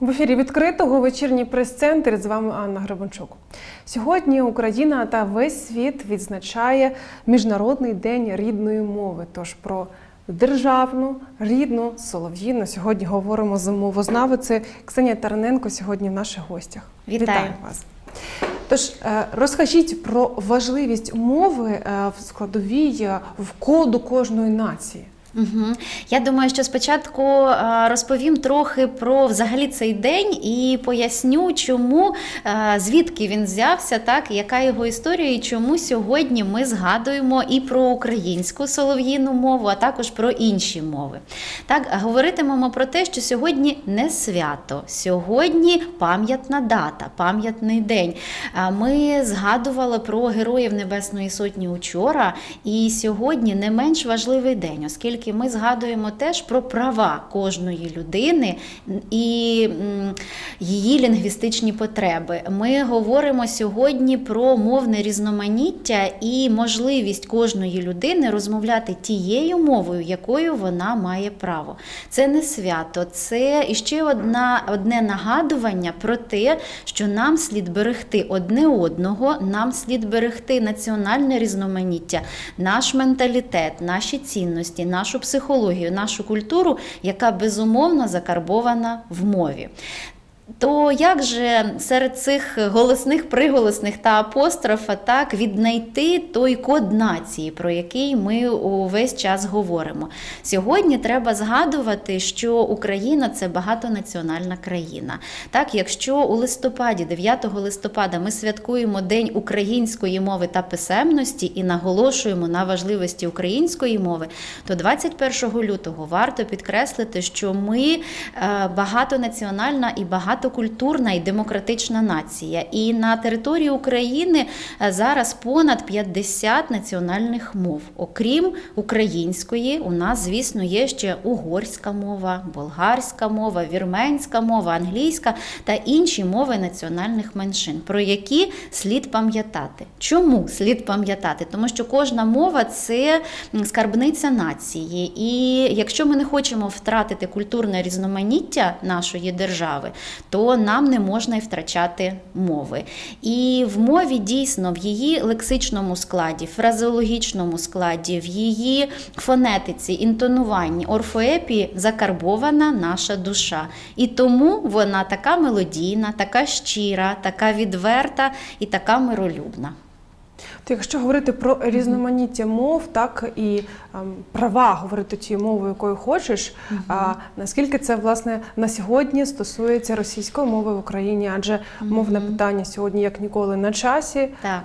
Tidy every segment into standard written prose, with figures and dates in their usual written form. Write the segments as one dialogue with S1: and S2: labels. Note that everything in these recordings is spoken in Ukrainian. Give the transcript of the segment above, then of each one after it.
S1: В ефірі відкритого вечірній прес-центр, з вами Анна Гребенчук. Сьогодні Україна та весь світ відзначає Міжнародний день рідної мови. Тож про державну, рідну, солов'їну сьогодні говоримо з мовознавицею Ксенія Тараненко сьогодні в наших гостях.
S2: Вітаю
S1: вас. Тож, розкажіть про важливість мови в складовій, в коду кожної нації.
S2: Я думаю, що спочатку розповім трохи про взагалі цей день і поясню, чому, звідки він взявся, так, яка його історія і чому сьогодні ми згадуємо і про українську солов'їну мову, а також про інші мови. Так, говоритимемо про те, що сьогодні не свято, сьогодні пам'ятна дата, пам'ятний день. Ми згадували про Героїв Небесної Сотні учора, і сьогодні не менш важливий день, оскільки ми згадуємо теж про права кожної людини і її лінгвістичні потреби. Ми говоримо сьогодні про мовне різноманіття і можливість кожної людини розмовляти тією мовою, якою вона має право. Це не свято, це іще одне нагадування про те, що нам слід берегти одне одного, нам слід берегти національне різноманіття, наш менталітет, наші цінності, нашу психологію, нашу культуру, яка безумовно закарбована в мові. То як же серед цих голосних, приголосних та апострофа так віднайти той код нації, про який ми увесь час говоримо? Сьогодні треба згадувати, що Україна – це багатонаціональна країна. Так, якщо у листопаді, 9 листопада, ми святкуємо День української мови та писемності і наголошуємо на важливості української мови, то 21 лютого варто підкреслити, що ми багатонаціональна і багатокультурна і демократична нація. І на території України зараз понад 50 національних мов. Окрім української, у нас, звісно, є ще угорська мова, болгарська мова, вірменська мова, англійська та інші мови національних меншин, про які слід пам'ятати. Чому слід пам'ятати? Тому що кожна мова – це скарбниця нації. І якщо ми не хочемо втратити культурне різноманіття нашої держави, то нам не можна і втрачати мови. І в мові дійсно, в її лексичному складі, фразеологічному складі, в її фонетиці, інтонуванні, орфоепії закарбована наша душа. І тому вона така мелодійна, така щира, така відверта і така миролюбна.
S1: Якщо говорити про різноманіття мов, так і права говорити тією мовою, якою хочеш, наскільки це, власне, на сьогодні стосується російської мови в Україні, адже мовне питання сьогодні як ніколи на часі.
S2: Так.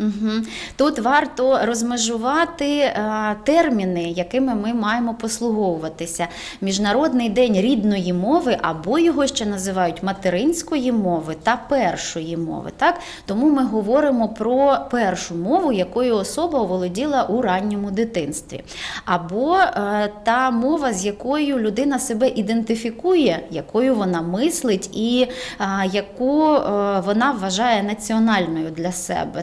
S2: Тут варто розмежувати терміни, якими ми маємо послуговуватися. Міжнародний день рідної мови, або його ще називають материнської мови та першої мови. Так? Тому ми говоримо про першу мову, якою особа оволоділа у ранньому дитинстві. Або та мова, з якою людина себе ідентифікує, якою вона мислить і яку вона вважає національною для себе.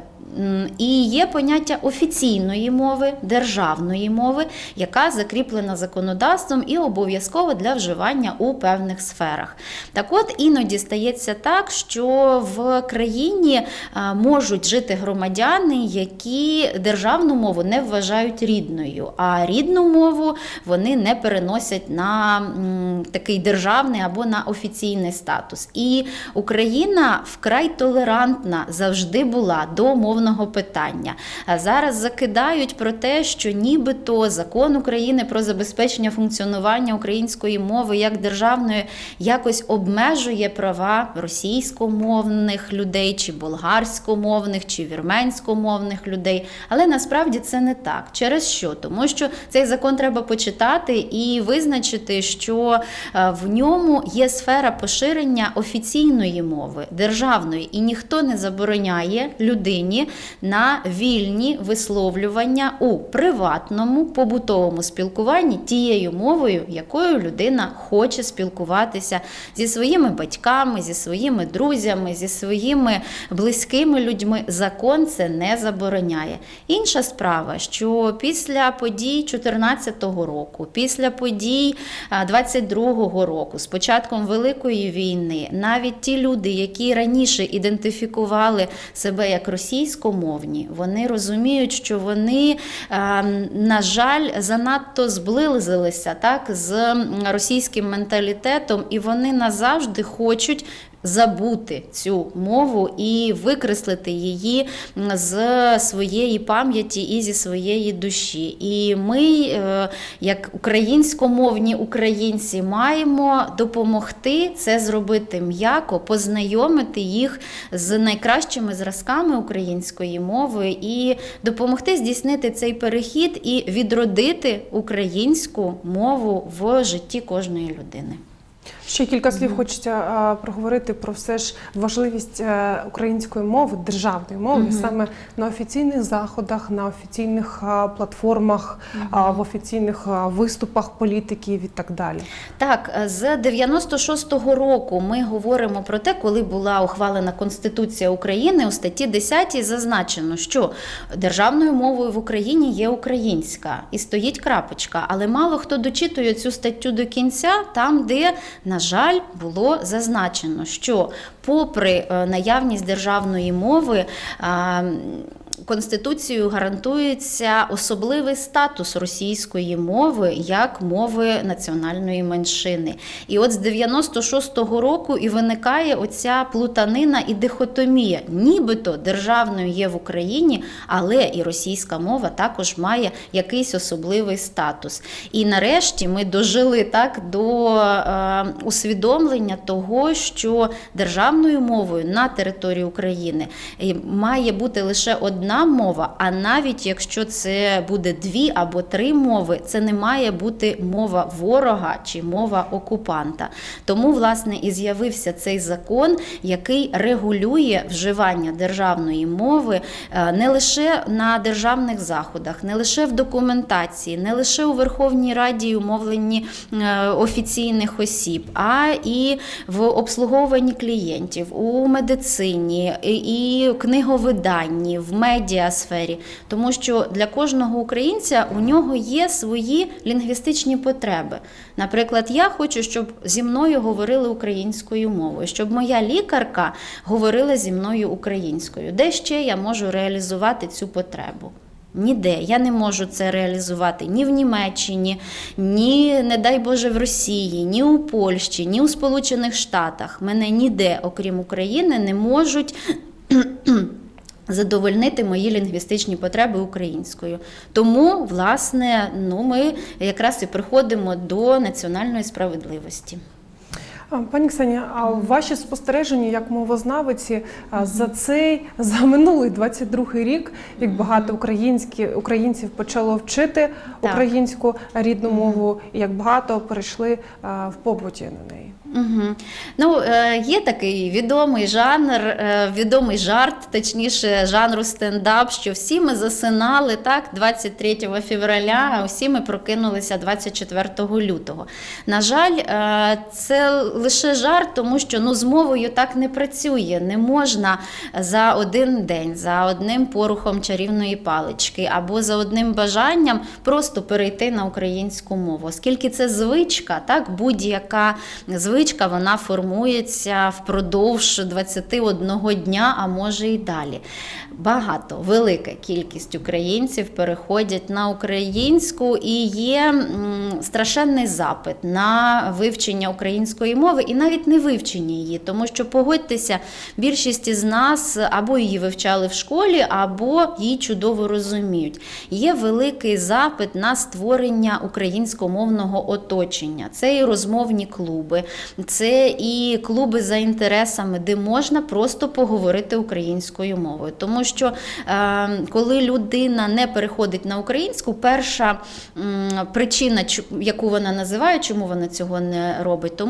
S2: І є поняття офіційної мови, державної мови, яка закріплена законодавством і обов'язкова для вживання у певних сферах. Так от, іноді стається так, що в країні можуть жити громадяни, які державну мову не вважають рідною, а рідну мову вони не переносять на такий державний або на офіційний статус. І Україна вкрай толерантна завжди була до мовного питання. Зараз закидають про те, що нібито закон України про забезпечення функціонування української мови як державної якось обмежує права російськомовних людей, чи болгарськомовних, чи вірменськомовних людей. Але насправді це не так. Через що? Тому що цей закон треба почитати і визначити, що в ньому є сфера поширення офіційної мови, державної, і ніхто не забороняє людині на вільні висловлювання у приватному, побутовому спілкуванні тією мовою, якою людина хоче спілкуватися зі своїми батьками, зі своїми друзями, зі своїми близькими людьми. Закон це не забороняє. Інша справа, що після подій 2014 року, після подій 2022 року, з початком Великої війни, навіть ті люди, які раніше ідентифікували себе як російськомовні, вони розуміють, що вони, на жаль, занадто зблизилися з російським менталітетом, і вони назавжди хочуть забути цю мову і викреслити її з своєї пам'яті і зі своєї душі. І ми, як українськомовні українці, маємо допомогти це зробити м'яко, познайомити їх з найкращими зразками української мови і допомогти здійснити цей перехід і відродити українську мову в житті кожної людини.
S1: Ще кілька слів хочеться проговорити про все ж важливість української мови, державної мови, саме на офіційних заходах, на офіційних платформах, в офіційних виступах політиків і так далі.
S2: Так, з 96-го року ми говоримо про те, коли була ухвалена Конституція України, у статті 10 зазначено, що державною мовою в Україні є українська, і стоїть крапочка, але мало хто дочитує цю статтю до кінця, там, де, на жаль, було зазначено, що попри наявність державної мови, Конституцією гарантується особливий статус російської мови як мови національної меншини. І от з 96-го року і виникає оця плутанина і дихотомія. Нібито державною є в Україні, але і російська мова також має якийсь особливий статус. І нарешті ми дожили до усвідомлення того, що державною мовою на території України має бути лише одна мова, а навіть якщо це буде 2 або 3 мови, це не має бути мова ворога чи мова окупанта. Тому, власне, і з'явився цей закон, який регулює вживання державної мови не лише на державних заходах, не лише в документації, не лише у Верховній Раді і умовленні офіційних осіб, а і в обслуговуванні клієнтів, у медицині, і книговиданні, в медіасфері. Тому що для кожного українця у нього є свої лінгвістичні потреби. Наприклад, я хочу, щоб зі мною говорили українською мовою, щоб моя лікарка говорила зі мною українською. Де ще я можу реалізувати цю потребу? Ніде. Я не можу це реалізувати ні в Німеччині, ні, не дай Боже, в Росії, ні у Польщі, ні у Сполучених Штатах. Мене ніде, окрім України, не можуть задовольнити мої лінгвістичні потреби українською. Тому, власне, ми якраз і приходимо до національної справедливості.
S1: Пані Ксенія, а ваші спостереження як мовознавиці за минулий 22-й рік, як багато українців почало вчити українську рідну мову, і як багато перейшли в побуті на неї?
S2: Є такий відомий жарт, точніше, жанру стендап, що всі ми засинали 23 февраля, а всі ми прокинулися 24 лютого. На жаль, це лише жарт, тому що з мовою так не працює. Не можна за один день, за одним порухом чарівної палички або за одним бажанням просто перейти на українську мову. Оскільки це звичка, будь-яка звичка, вона формується впродовж 21 дня, а може і далі. Велика кількість українців переходять на українську, і є страшенний запит на вивчення української мови, і навіть не вивчення її, тому що, погодьтеся, більшість із нас або її вивчали в школі, або її чудово розуміють. Є великий запит на створення українськомовного оточення. Це і розмовні клуби, це і клуби за інтересами, де можна просто поговорити українською мовою. Тому що коли людина не переходить на українську, перша причина, яку вона називає, чому вона цього не робить, тому що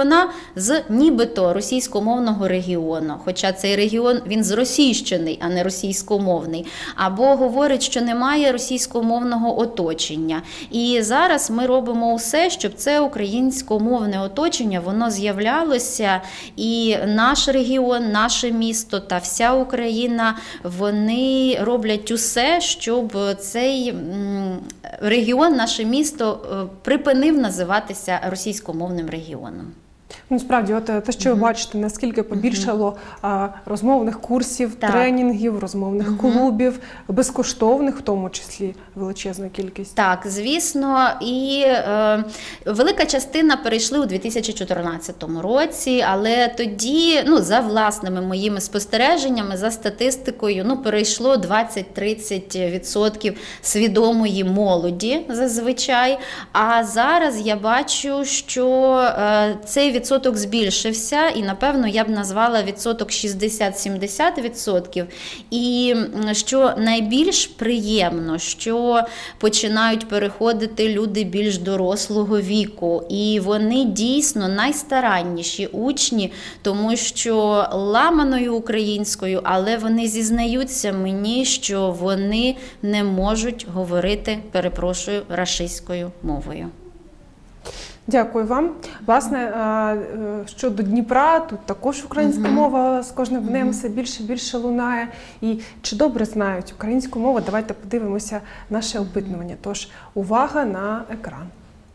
S2: вона з нібито російськомовного регіону, хоча цей регіон, він зросійщений, а не російськомовний, або говорить, що немає російськомовного оточення. І зараз ми робимо усе, щоб це українськомовне оточення, воно з'являлося, і наш регіон, наше місто та вся Україна, вони роблять усе, щоб цей регіон, наше місто припинив називатися російськомовним регіоном.
S1: Ну, справді, от те, що ви бачите, наскільки побільшало розмовних курсів, тренінгів, розмовних клубів, безкоштовних, в тому числі величезна кількість.
S2: Так, звісно, і велика частина перейшли у 2014 році, але тоді, за власними моїми спостереженнями, за статистикою, перейшло 20-30% свідомої молоді зазвичай, а зараз я бачу, що цей відсоток збільшився, і, напевно, я б назвала відсоток 60-70%. І що найбільш приємно, що починають переходити люди більш дорослого віку. І вони дійсно найстаранніші учні, тому що ламаною українською, але вони зізнаються мені, що вони не можуть говорити, перепрошую, рашистською мовою.
S1: Дякую вам. Власне, щодо Дніпра, тут також українська мова з кожним днем все більше і більше лунає. І чи добре знають українську мову? Давайте подивимося наше опитування. Тож, увага на екран.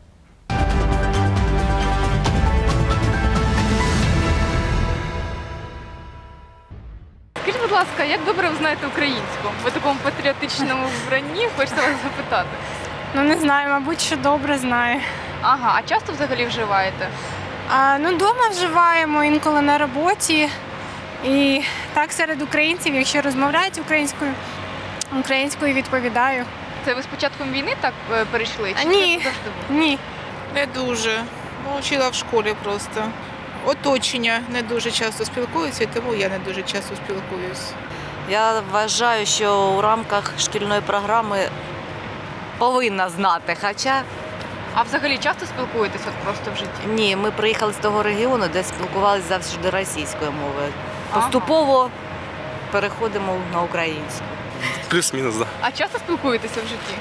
S3: Скажіть, будь ласка, як добре ви знаєте українську? Ви в такому патріотичному вбранні, хочеться вас запитати.
S4: Ну, не знаю, мабуть, що добре знаю.
S3: Ага, а часто взагалі вживаєте?
S4: Вдома вживаємо, інколи на роботі. І так серед українців, якщо розмовляють українською відповідаю.
S3: Це ви з початком війни так перейшли? Чи
S4: Ні,
S3: це завжди було?
S4: ні.
S5: Не дуже. Вчила в школі просто. Оточення не дуже часто спілкуються, тому я не дуже часто спілкуюсь.
S6: Я вважаю, що у рамках шкільної програми повинна знати, хоча
S3: А взагалі часто спілкуєтесь просто в житті?
S6: ні, ми приїхали з того регіону, де спілкувалися завжди російською мовою. Поступово переходимо на українську.
S7: Плюс-минус, да.
S3: А часто спілкуєтеся в житті?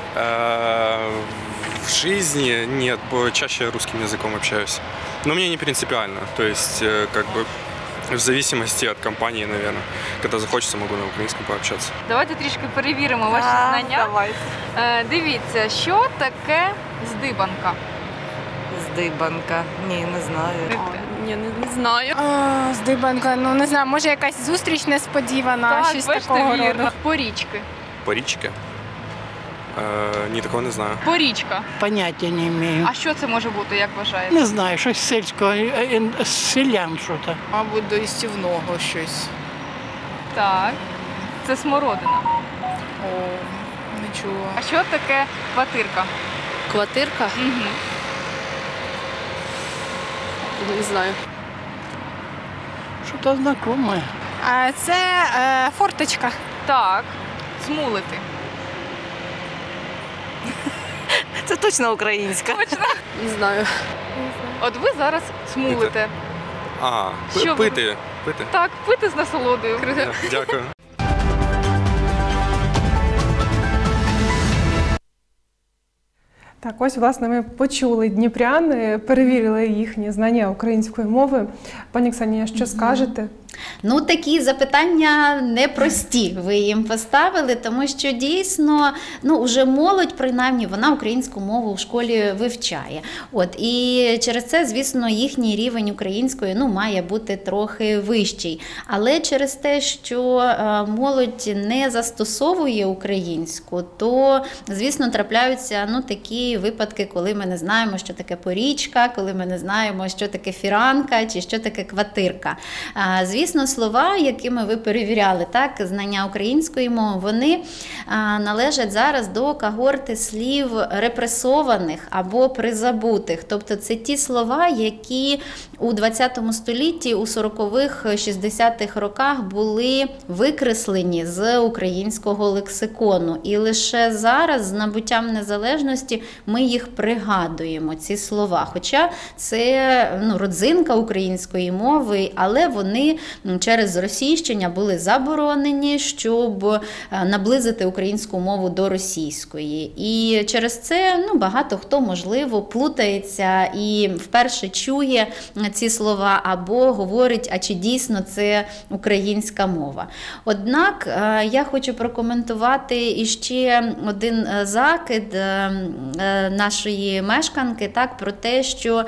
S7: В жизни нет, чаще русским языком общаюсь. Но мне не принципиально, то есть как бы в зависимости от компании, наверное. Когда захочется, могу на украинском пообщаться.
S3: Давайте трішки перевіримо ваші знання.
S6: Давайте.
S3: Дивіться, що таке здибанка?
S6: Здибанка. Ні, не знаю.
S3: Ні, не знаю.
S4: Здибанка, не знаю, може якась зустріч несподівана, щось
S3: бачите,
S4: такого
S3: вірно.
S4: роду.
S3: Порічки.
S7: Порічки? Ні, такого не знаю.
S3: Порічка.
S8: Поняття не маю.
S3: А що це може бути, як вважаєте?
S8: Не знаю, щось сільського, селян щось.
S5: Мабуть, до істівного щось.
S3: Так. Це смородина.
S5: О, не чула.
S3: А що таке квартирка?
S9: Квартирка?
S3: Угу.
S9: Не знаю.
S8: Щось знайоме.
S4: Це форточка.
S3: Так. Смулити.
S6: Це точно українська.
S9: Не знаю.
S3: От ви зараз смулите. Що ви-
S7: Пити. Пити.
S3: Так, пити з насолодою.
S7: Дякую.
S1: Так, ось, власне, ми почули дніпрян, перевірили їхні знання української мови. Пані Оксані, що скажете?
S2: Такі запитання непрості ви їм поставили, тому що дійсно, уже молодь, принаймні, вона українську мову в школі вивчає. І через це, звісно, їхній рівень української, має бути трохи вищий. Але через те, що молодь не застосовує українську, то, звісно, трапляються, такі випадки, коли ми не знаємо, що таке порічка, коли ми не знаємо, що таке фіранка, чи що таке квартирка. Звісно, слова, якими ви перевіряли, знання української мови, вони належать зараз до когорти слів репресованих або призабутих. Тобто це ті слова, які у 20 столітті, у 40-х, 60-х роках були викреслені з українського лексикону. І лише зараз, з набуттям незалежності, ми їх пригадуємо, ці слова. Хоча це родзинка української мови, але вони через російщення були заборонені, щоб наблизити українську мову до російської. І через це багато хто, можливо, плутається і вперше чує ці слова або говорить, а чи дійсно це українська мова. Однак я хочу прокоментувати іще один закид нашої мешканки, про те, що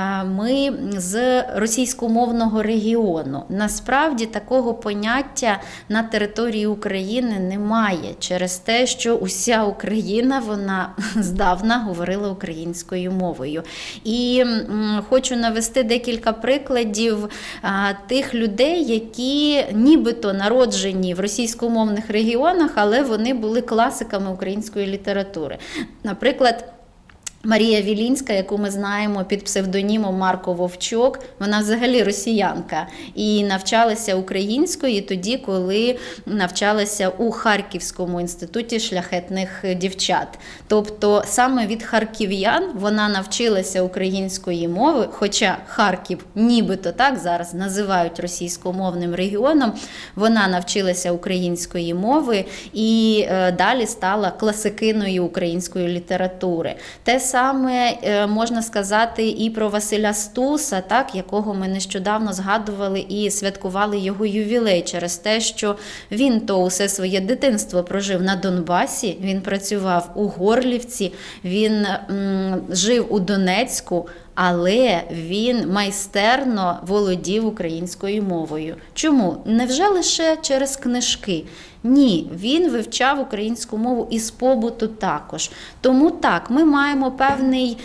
S2: ми з російськомовного регіону. Насправді такого поняття на території України немає, через те, що уся Україна, вона здавна говорила українською мовою. І хочу навести декілька прикладів тих людей, які нібито народжені в російськомовних регіонах, але вони були класиками української літератури. Наприклад, Марія Вілінська, яку ми знаємо під псевдонімом Марко Вовчок, вона взагалі росіянка і навчалася українською тоді, коли навчалася у Харківському інституті шляхетних дівчат. Тобто саме від харків'ян вона навчилася української мови, хоча Харків нібито так зараз називають російськомовним регіоном, вона навчилася української мови і далі стала класикиною української літератури. Те саме можна сказати і про Василя Стуса, якого ми нещодавно згадували і святкували його ювілей через те, що він то усе своє дитинство прожив на Донбасі, він працював у Горлівці, він жив у Донецьку, але він майстерно володів українською мовою. Чому? Невже лише через книжки? Ні, він вивчав українську мову із побуту також. Тому так, ми маємо певний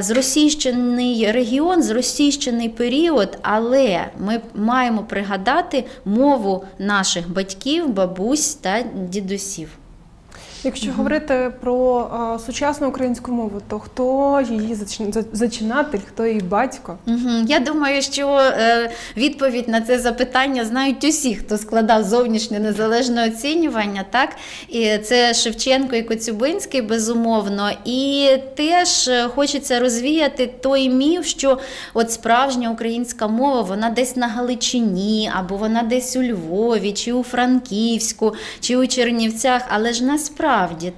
S2: зросійщений регіон, зросійщений період, але ми маємо пригадати мову наших батьків, бабусь та дідусів.
S1: Якщо говорити про сучасну українську мову, то хто її зачинатель, хто її батько?
S2: Я думаю, що відповідь на це запитання знають усі, хто складав зовнішнє незалежне оцінювання. І це Шевченко і Коцюбинський, безумовно. І теж хочеться розвіяти той міф, що от справжня українська мова, вона десь на Галичині, або вона десь у Львові, чи у Франківську, чи у Чернівцях, але ж насправді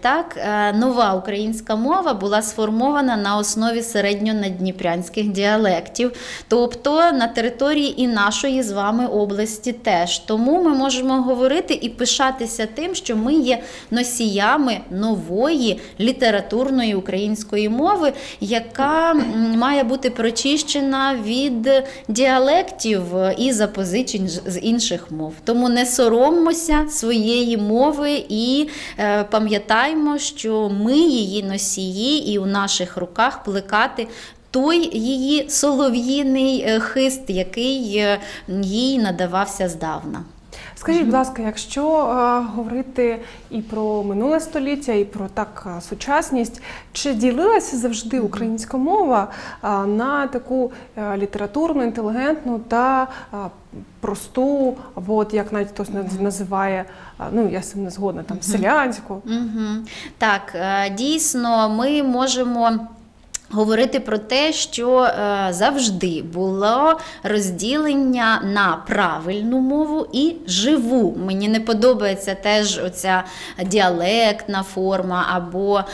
S2: нова українська мова була сформована на основі середньонадніпрянських діалектів, тобто на території і нашої з вами області теж. Тому ми можемо говорити і пишатися тим, що ми є носіями нової літературної української мови, яка має бути прочищена від діалектів і запозичень з інших мов. Тому не сороммося своєї мови і пам'ятаємо, що ми її носії і у наших руках плекати той її солов'їний хист, який їй надавався здавна.
S1: Скажіть, будь ласка, якщо говорити і про минуле століття, і про сучасність, чи ділилася завжди українська мова на таку літературну, інтелігентну та просту, або як навіть хтось називає, я з цим не згодна, селянську?
S2: Так, дійсно, ми можемо говорити про те, що завжди було розділення на правильну мову і живу. Мені не подобається теж оця діалектна форма або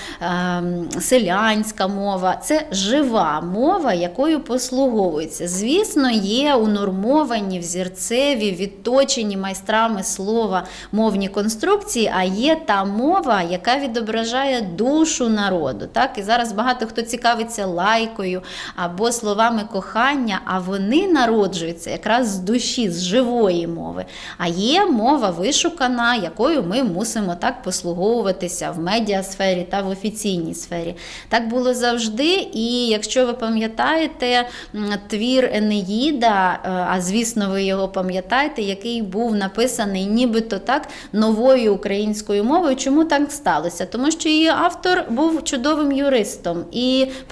S2: селянська мова. Це жива мова, якою послуговується. Звісно, є унормовані, взірцеві, відточені майстрами слова мовні конструкції, а є та мова, яка відображає душу народу. І зараз багато хто цікавиться лайкою або словами кохання, а вони народжуються якраз з душі, з живої мови. А є мова вишукана, якою ми мусимо послуговуватися в медіасфері та в офіційній сфері. Так було завжди, і якщо ви пам'ятаєте твір Енеїда, а звісно ви його пам'ятаєте, який був написаний нібито новою українською мовою. Чому так сталося? Тому що її автор був чудовим юристом і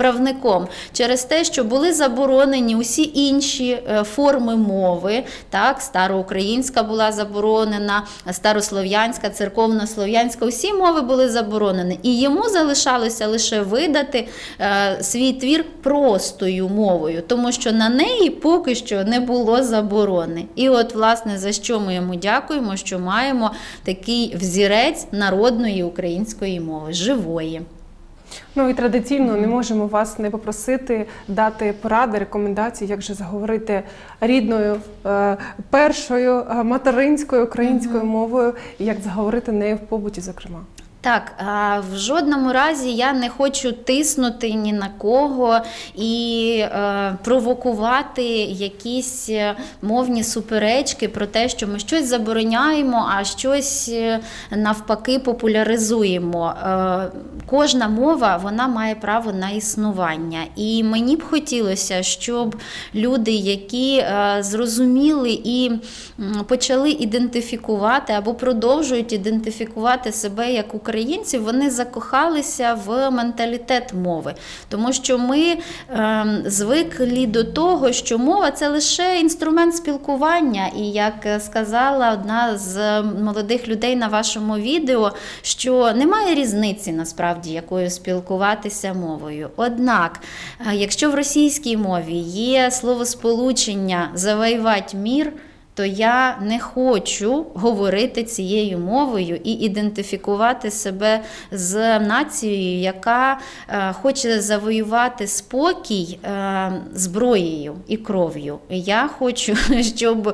S2: виправником через те, що були заборонені усі інші форми мови. Так, староукраїнська була заборонена, старослов'янська, церковнослов'янська, усі мови були заборонені. І йому залишалося лише видати свій твір простою мовою, тому що на неї поки що не було заборони. І от, власне, за що ми йому дякуємо, що маємо такий взірець народної української мови, живої.
S1: Ну і традиційно не можемо вас не попросити дати поради, рекомендації, як же заговорити рідною, першою материнською українською мовою, і як заговорити нею в побуті, зокрема.
S2: Так, в жодному разі я не хочу тиснути ні на кого і провокувати якісь мовні суперечки про те, що ми щось забороняємо, а щось навпаки популяризуємо. Кожна мова, вона має право на існування. І мені б хотілося, щоб люди, які зрозуміли і почали ідентифікувати або продовжують ідентифікувати себе як українців, вони закохалися в менталітет мови. Тому що ми звикли до того, що мова – це лише інструмент спілкування. І як сказала одна з молодих людей на вашому відео, що немає різниці, насправді, якою спілкуватися мовою. Однак, якщо в російській мові є словосполучення «завоювати мир», то я не хочу говорити цією мовою і ідентифікувати себе з нацією, яка хоче завоювати спокій зброєю і кров'ю. Я хочу, щоб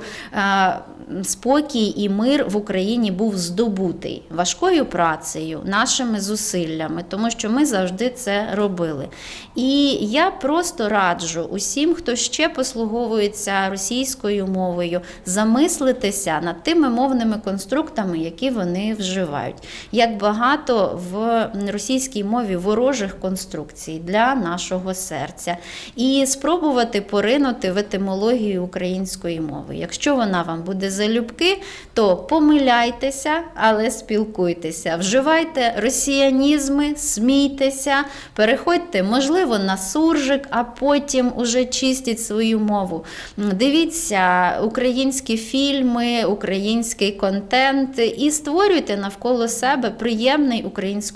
S2: спокій і мир в Україні був здобутий важкою працею, нашими зусиллями, тому що ми завжди це робили. І я просто раджу усім, хто ще послуговується російською мовою, замислитися над тими мовними конструктами, які вони вживають. Як багато в російській мові ворожих конструкцій для нашого серця. І спробувати поринути в етимологію української мови. Якщо вона вам буде залюбки, то помиляйтеся, але спілкуйтеся. Вживайте росіянізми, смійтеся, переходьте, можливо, на суржик, а потім уже чистіть свою мову. Дивіться українські фільми, український контент і створюйте навколо себе приємний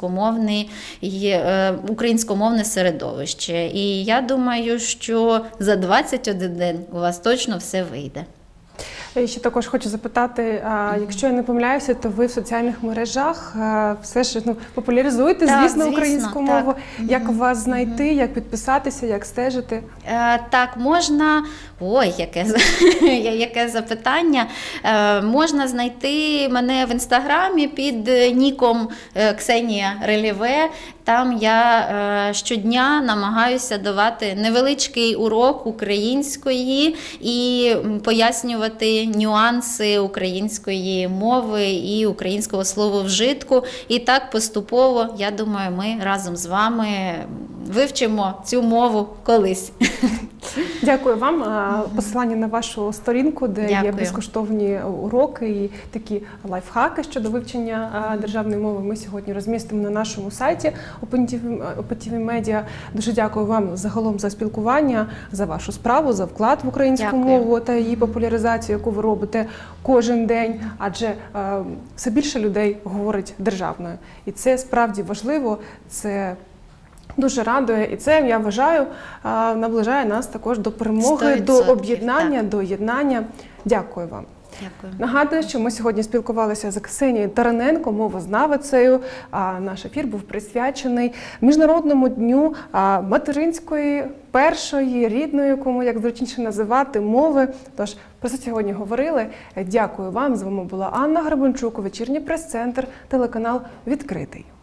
S2: українськомовне середовище. І я думаю, що за 21 день у вас точно все вийде.
S1: Я ще також хочу запитати, якщо я не помиляюся, то ви в соціальних мережах все ж популяризуєте, звісно, українську мову. Як вас знайти, як підписатися, як стежити?
S2: Так, можна... Ой, яке запитання. Можна знайти мене в Інстаграмі під ніком Ксенія Реліве. Там я щодня намагаюся давати невеличкий урок української і пояснювати нюанси української мови і українського слововжитку. І так поступово, я думаю, ми разом з вами вивчимо цю мову колись.
S1: Дякую вам. Посилання на вашу сторінку, де є безкоштовні уроки і такі лайфхаки щодо вивчення державної мови, ми сьогодні розмістимо на нашому сайті ОПТV Media. Дуже дякую вам загалом за спілкування, за вашу справу, за вклад в українську мову та її популяризацію, яку ви робите кожен день, адже все більше людей говорить державною. І це справді важливо, це дуже радує, і це, я вважаю, наближає нас також до перемоги, до об'єднання, до єднання. Дякую вам.
S2: Дякую.
S1: Нагадую, що ми сьогодні спілкувалися з Ксенією Тараненко, мовознавицею. Наш ефір був присвячений Міжнародному дню материнської, першої, рідної, кому як зручніше називати, мови. Тож про це сьогодні говорили. Дякую вам. З вами була Анна Гребенчук, вечірній прес-центр, телеканал «Відкритий».